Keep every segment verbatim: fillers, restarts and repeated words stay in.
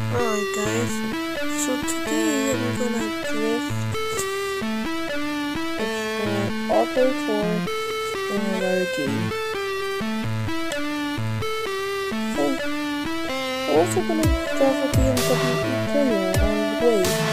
Alright guys, so today I'm gonna drift explore Auto Tour in another game. So, we're also gonna drive a B M W Imperial on the way.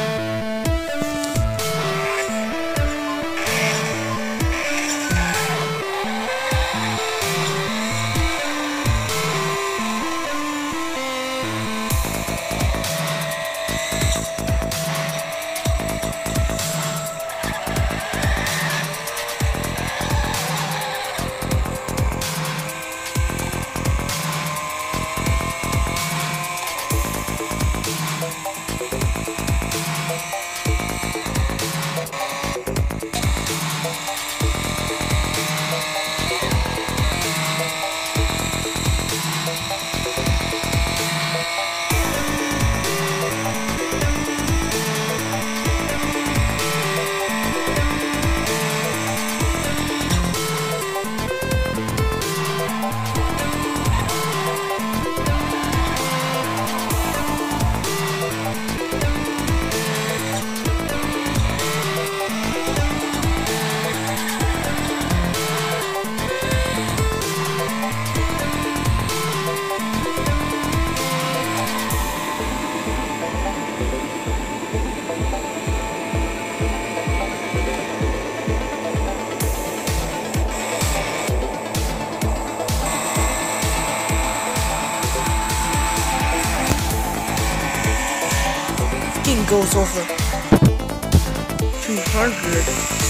It goes over two hundred.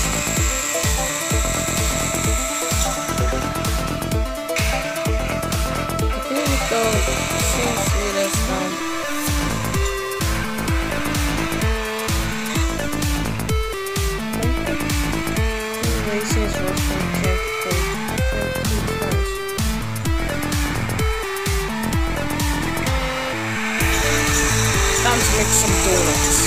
I think the same speed as um racing is Russian character for two cars. Time to make some donuts.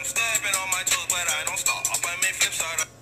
stepping on my toes, but I don't stop. I may flip side up.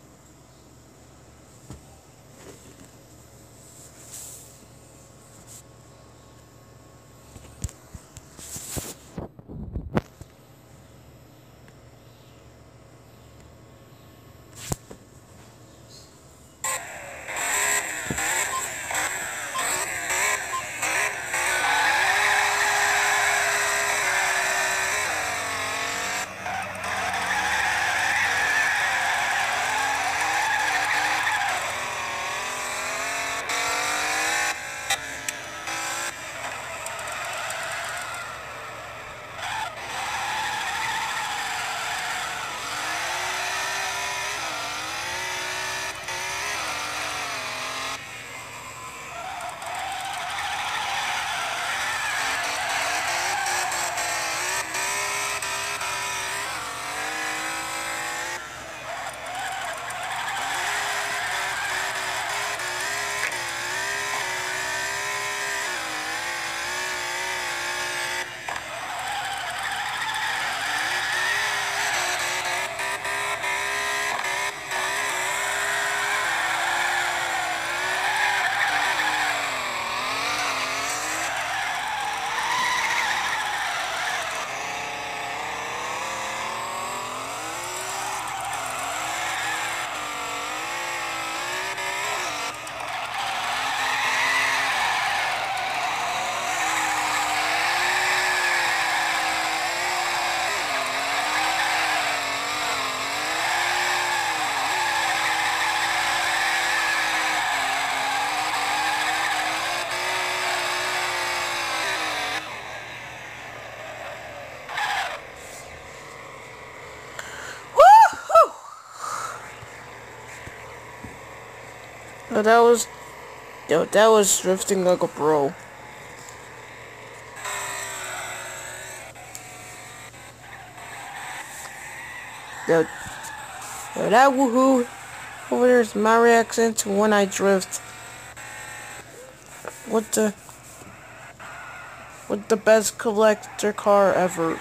No, that was, yo, that was drifting like a bro. Yo, yo, that woohoo over there is my reaction to when I drift. What the, what the best collector car ever.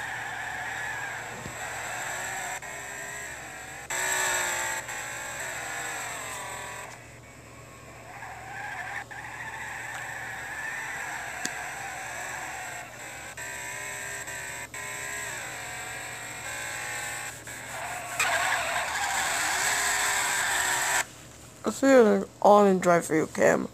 I see it all in drive for you cam.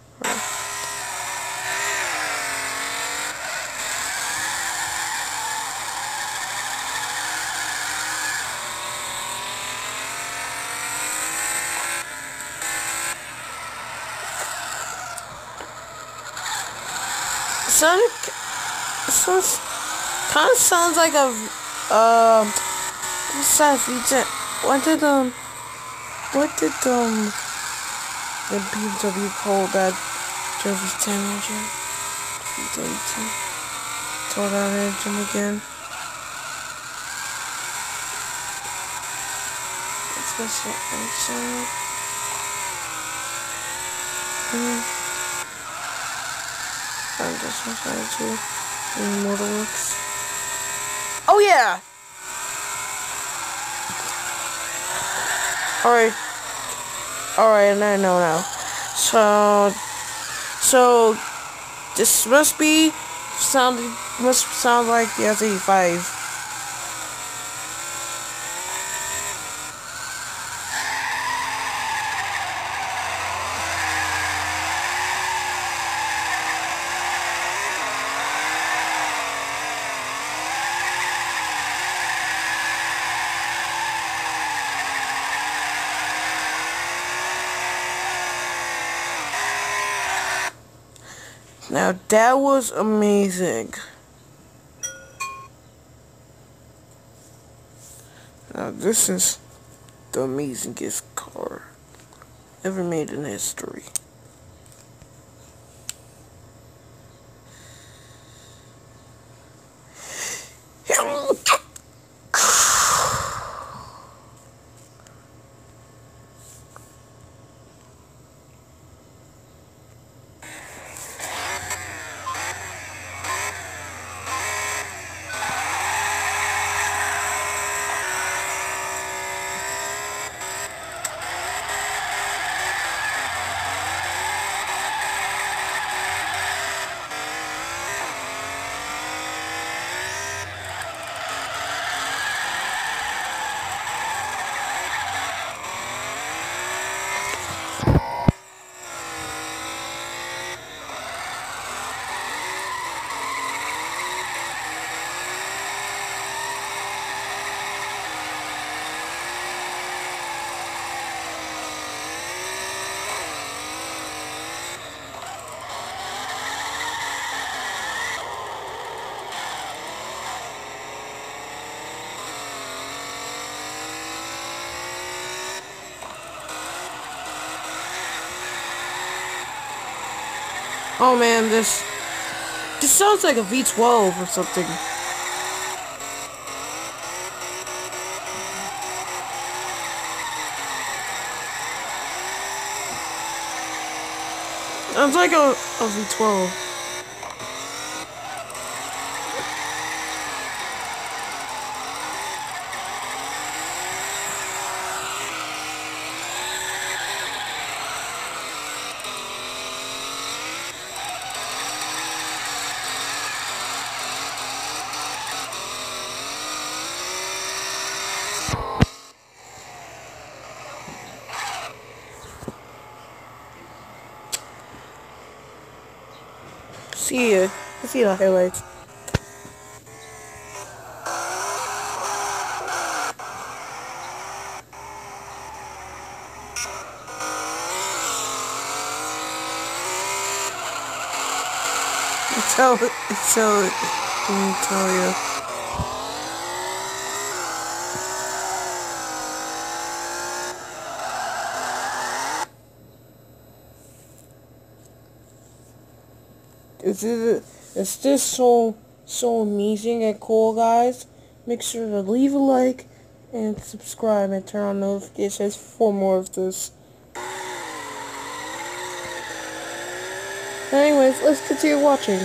Sonic sounds kind of sounds like a uh what's that feature? What did um what did um the B M W call that Jervis ten engine? eighteen. Tore that engine again. Special engine. Mm. I'm just trying to in Motorworks. Oh yeah! Alright. Alright, I know now. So so this must be sound must sound like the S eighty-five. Now that was amazing. Now this is the amazingest car ever made in history. Oh man, this this sounds like a V twelve or something. Sounds like a, a V twelve. See ya. See the highlights. Tell it. Tell it. Let me tell you. Is it? Is this so so amazing and cool, guys? Make sure to leave a like and subscribe and turn on notifications for more of this. Anyways, let's continue watching.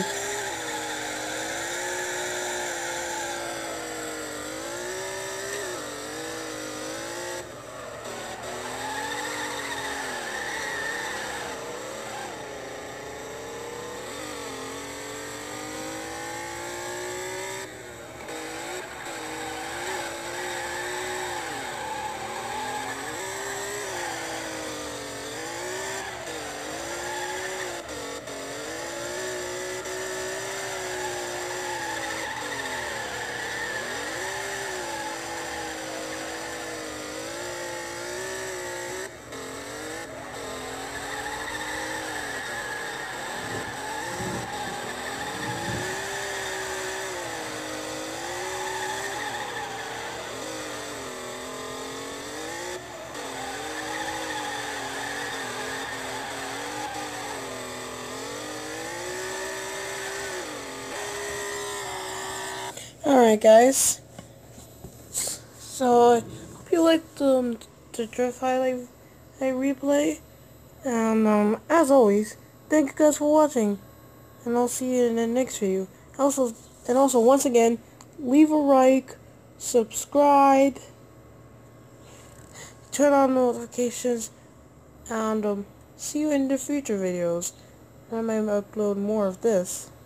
Alright, guys. So, I hope you liked um, the drift highlight replay. And, um, as always, thank you guys for watching. And I'll see you in the next video. Also, and also, once again, leave a like, subscribe, turn on notifications, and, um, see you in the future videos. I might upload more of this.